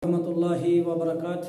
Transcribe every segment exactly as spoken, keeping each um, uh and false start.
رحمۃ اللہ وبرکاتہ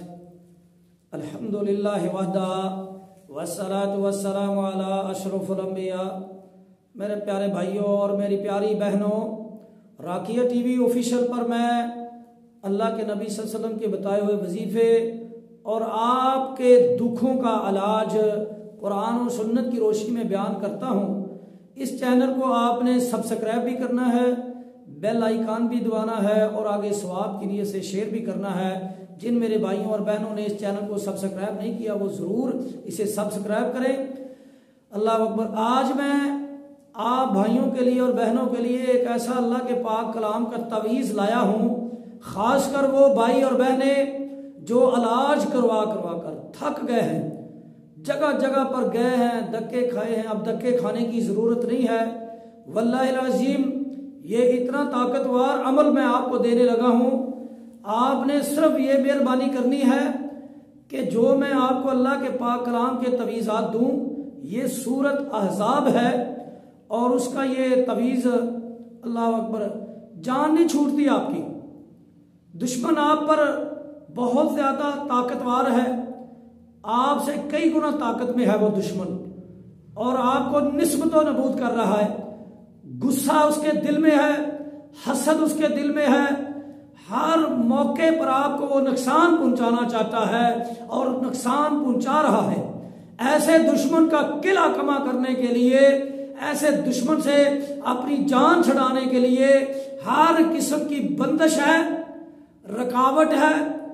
الحمدللہ وحدہ والصلاۃ والسلام علی اشرف الانبیاء۔ میرے پیارے بھائیوں اور میری پیاری بہنوں، راقیہ ٹی وی آفیشیل پر میں اللہ کے نبی صلی اللہ علیہ وسلم کے بتائے ہوئے وظیفے اور آپ کے دکھوں کا علاج قرآن و سنت کی روشنی میں بیان کرتا ہوں۔ اس چینل کو آپ نے سبسکرائب بھی کرنا ہے، بیل آئیکن بھی دبانا ہے اور آگے ثواب کی نیت سے شیئر بھی کرنا ہے۔ جن میرے بھائیوں اور بہنوں نے اس چینل کو سبسکرائب نہیں کیا وہ ضرور اسے سبسکرائب کریں۔ اللہ اکبر۔ آج میں آپ بھائیوں کے لیے اور بہنوں کے لیے ایک ایسا اللہ کے پاک کلام کا تعویذ لایا ہوں، خاص کر وہ بھائی اور بہنیں جو علاج کروا کروا کر تھک گئے ہیں، جگہ جگہ پر گئے ہیں، دھکے کھائے ہیں، اب دھکے کھانے کی ضرورت نہیں ہے۔ واللہ العظیم یہ اتنا طاقتور عمل میں آپ کو دینے لگا ہوں، آپ نے صرف یہ مہربانی کرنی ہے کہ جو میں آپ کو اللہ کے پاک کلام کے تعویذات دوں، یہ سورت احزاب ہے اور اس کا یہ تعویذ اللہ اکبر جان نہیں چھوٹتی آپ کی۔ دشمن آپ پر بہت زیادہ طاقتور ہے، آپ سے کئی گنا طاقت میں ہے وہ دشمن، اور آپ کو نسبت و نبود کر رہا ہے۔ غصہ اس کے دل میں ہے، حسد اس کے دل میں ہے، ہر موقع پر آپ کو وہ نقصان پہنچانا چاہتا ہے اور نقصان پہنچا رہا ہے۔ ایسے دشمن کا قلعہ کما کرنے کے لیے، ایسے دشمن سے اپنی جان چھڑانے کے لیے ہر قسم کی بندش ہے، رکاوٹ ہے۔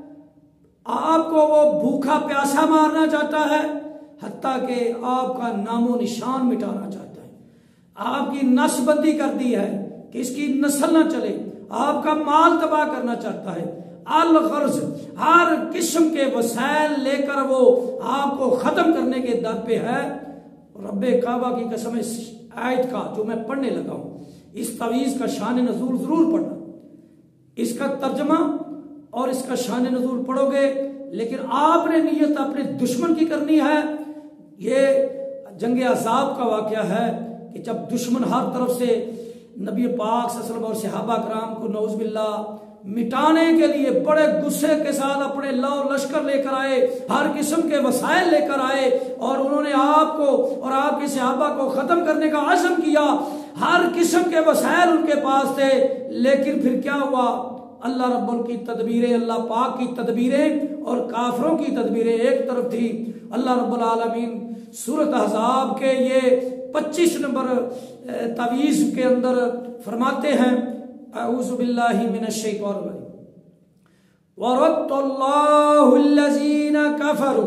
آپ کو وہ بھوکا پیاسا مارنا چاہتا ہے، حتیٰ کہ آپ کا نام و نشان مٹانا چاہتا ہے۔ آپ کی نسل بندی کر دی ہے کہ اس کی نسل نہ چلے، آپ کا مال تباہ کرنا چاہتا ہے۔ الغرض ہر قسم کے وسائل لے کر وہ آپ کو ختم کرنے کے در پہ ہے۔ رب کعبہ کی قسم اس آیت کا جو میں پڑھنے لگا ہوں، اس تعویذ کا شان نزول ضرور پڑھنا، اس کا ترجمہ اور اس کا شان نزول پڑھو گے، لیکن آپ نے نیت اپنے دشمن کی کرنی ہے۔ یہ جنگ احزاب کا واقعہ ہے کہ جب دشمن ہر طرف سے نبی پاک صلی اللہ علیہ وسلم اور صحابہ کرام کو نعوذ باللہ مٹانے کے لیے بڑے غصے کے ساتھ اپنے لاؤ لشکر لے کر آئے، ہر قسم کے وسائل لے کر آئے اور انہوں نے آپ کو اور آپ کے صحابہ کو ختم کرنے کا عزم کیا۔ ہر قسم کے وسائل ان کے پاس تھے، لیکن پھر کیا ہوا؟ اللہ رب ال کی تدبیریں، اللہ پاک کی تدبیریں اور کافروں کی تدبیریں ایک طرف تھی۔ اللہ رب العالمین سورۃ احزاب کے یہ پچیس نمبر تعویذ کے اندر فرماتے ہیں، اعوذ باللہ من الشیطان الرجیم، وَرَدَّ اللَّهُ الَّذِينَ كَفَرُوا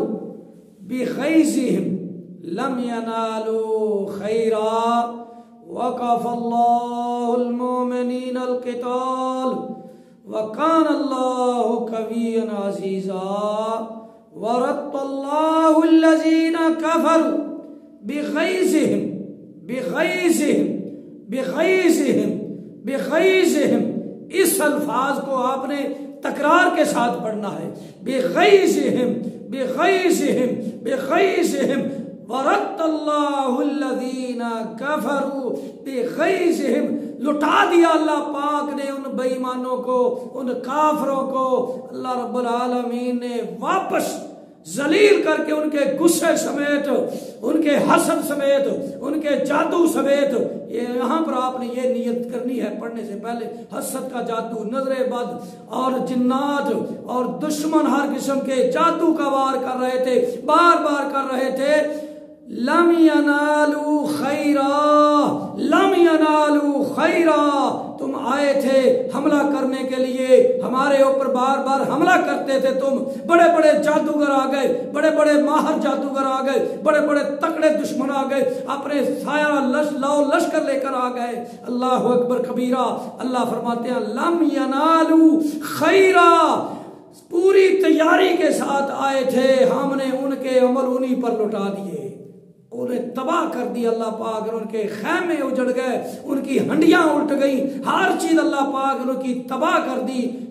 بِغَيْظِهِمْ لَمْ يَنَالُوا خَيْرًا وَكَفَى اللَّهُ الْمُؤْمِنِينَ الْقِتَالَ وَكَانَ اللَّهُ قَوِيًّا عَزِيزًا۔ وَرَدَّ اللَّهُ الَّذِينَ كَفَرُوا بِغَيْظِهِمْ بِغَيْظِهِمْ بِغَيْظِهِمْ بِغَيْظِهِمْ اس الفاظ کو آپ نے تکرار کے ساتھ پڑھنا ہے۔ بِغَيْظِهِمْ بِغَيْظِهِمْ بِغَيْظِهِمْ وَرَدَّ اللَّهُ الَّذِينَ كَفَرُوا بِغَيْظِهِمْ لٹا دیا اللہ پاک نے ان بے ایمانوں کو، ان کافروں کو، اللہ رب العالمین نے واپس ذلیل کر کے ان کے غصے سمیت، ان کے حسد سمیت، ان کے جادو سمیت۔ یہ یہاں پر آپ نے یہ نیت کرنی ہے پڑھنے سے پہلے، حسد کا جادو، نظر بد اور جنات اور دشمن ہر قسم کے جادو کا وار کر رہے تھے، بار بار کر رہے تھے۔ لم ینالوا خیرا، لم ینالوا خیرا، تم آئے تھے حملہ کرنے کے لیے، ہمارے اوپر بار بار حملہ کرتے تھے تم، بڑے بڑے جادوگر آ گئے، بڑے بڑے ماہر جادوگر آ گئے، بڑے بڑے تکڑے دشمن آ گئے، اپنے سایہ لش لاؤ لشکر لے کر آ گئے۔ اللہ اکبر کبیرہ۔ اللہ فرماتے ہیں لم ینالوا خیرا، پوری تیاری کے ساتھ آئے تھے، ہم نے ان کے عمل انہی پر لٹا دیے، انہیں تباہ کر دیا اللہ پاک، ان کے خیمے اجڑ گئے، ان کی ہنڈیاں الٹ گئی، ہر چیز اللہ پاک نے ان کی تباہ کر دی۔ یہ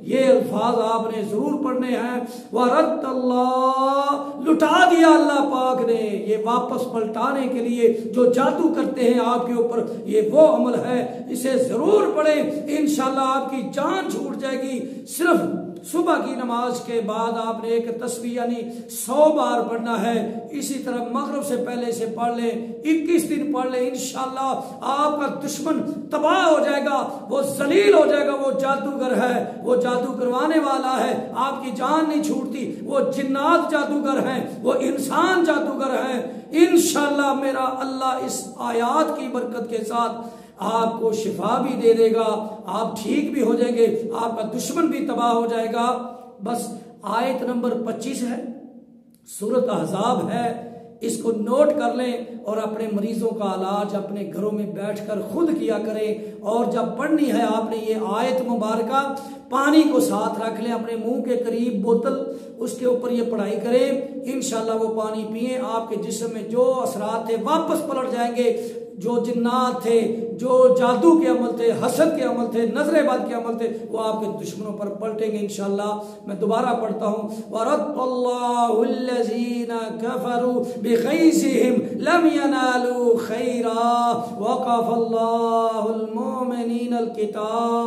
الفاظ آپ نے ضرور پڑھنے ہیں۔ وَرَدَّ اللَّهُ، لٹا دیا اللہ پاک نے، یہ واپس پلٹانے کے لیے جو جادو کرتے ہیں آپ کے اوپر، یہ وہ عمل ہے، اسے ضرور پڑھیں، انشاءاللہ آپ کی جان چھوٹ جائے گی۔ صرف صبح کی نماز کے بعد آپ نے ایک تسبیح یعنی سو بار پڑھنا ہے، اسی طرح مغرب سے پہلے سے پڑھ لیں، اکیس دن پڑھ لیں، انشاءاللہ آپ کا دشمن تباہ ہو جائے گا، وہ ذلیل ہو جائے گا۔ وہ جادوگر ہے، وہ جادو کروانے والا ہے، آپ کی جان نہیں چھوٹتی۔ وہ جنات جادوگر ہیں، وہ انسان جادوگر ہیں۔ انشاءاللہ میرا اللہ اس آیات کی برکت کے ساتھ آپ کو شفا بھی دے دے گا، آپ ٹھیک بھی ہو جائیں گے، آپ کا دشمن بھی تباہ ہو جائے گا۔ بس آیت نمبر پچیس ہے، سورۃ احزاب ہے، اس کو نوٹ کر لیں اور اپنے مریضوں کا علاج اپنے گھروں میں بیٹھ کر خود کیا کریں۔ اور جب پڑھنی ہے آپ نے یہ آیت مبارکہ، پانی کو ساتھ رکھ لیں اپنے منہ کے قریب، بوتل، اس کے اوپر یہ پڑھائی کریں، انشاءاللہ وہ پانی پئیں، آپ کے جسم میں جو اثرات تھے واپس پلٹ جائیں گے۔ جو جنات تھے، جو جادو کے عمل تھے، حسد کے عمل تھے، نظر بد کے عمل تھے، وہ آپ کے دشمنوں پر پلٹیں گے انشاءاللہ۔ میں دوبارہ پڑھتا ہوں، وَرَدَّ اللَّهُ الَّذِينَ كَفَرُوا بِغَيْظِهِمْ لَمْ يَنَالُوا خَيْرًا وَكَفَى اللَّهُ الْمُؤْمِنِينَ الْقِتَالَ۔